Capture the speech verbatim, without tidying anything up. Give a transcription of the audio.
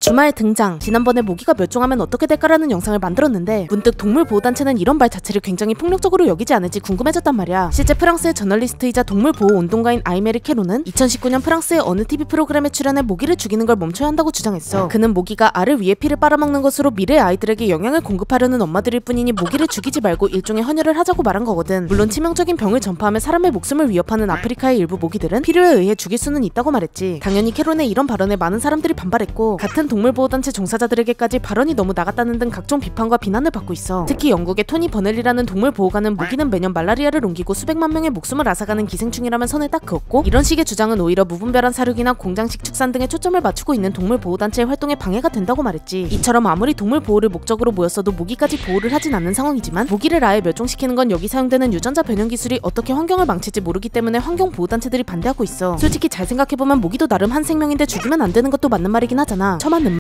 주말 등장. 지난번에 모기가 멸종하면 어떻게 될까라는 영상을 만들었는데 문득 동물보호단체는 이런 말 자체를 굉장히 폭력적으로 여기지 않을지 궁금해졌단 말이야. 실제 프랑스의 저널리스트이자 동물보호운동가인 아이메르 케로는 이천십구 년 프랑스의 어느 티비 프로그램에 출연해 모기를 죽이는 걸 멈춰야 한다고 주장했어. 그는 모기가 알을 위해 피를 빨아먹는 것으로 미래 아이들에게 영양을 공급하려는 엄마들일 뿐이니 모기를 죽이지 말고 일종의 헌혈을 하자고 말한 거거든. 물론 치명적인 병을 전파하며 사람의 목숨을 위협하는 아프리카의 일부 모기들은 필요에 의해 죽일 수는 있다고 말했지. 당연히 케론의 이런 발언에 많은 사람들이 반발했고 같은 동물보호단체 종사자들에게까지 발언이 너무 나갔다는 등 각종 비판과 비난을 받고 있어. 특히 영국의 토니 버넬이라는 동물보호가는 모기는 매년 말라리아를 옮기고 수백만 명의 목숨을 앗아가는 기생충이라면 선을 딱 그었고, 이런 식의 주장은 오히려 무분별한 사육이나 공장식 축산 등에 초점을 맞추고 있는 동물보호단체의 활동에 방해가 된다고 말했지. 이처럼 아무리 동물보호를 목적으로 모였어도 모기까지 보호를 하진 않는 상황이지만 모기를 아예 멸종시키는 건 여기 사용되는 유전자 변형 기술이 어떻게 환경을 망칠지 모르기 때문에 환경보호단체들이 반대하고 있어. 솔직히 잘 생각해보면 모기도 나름 한 생명인데 죽이면 안 되는 것도 맞는 말이긴 하잖아. 처맞네.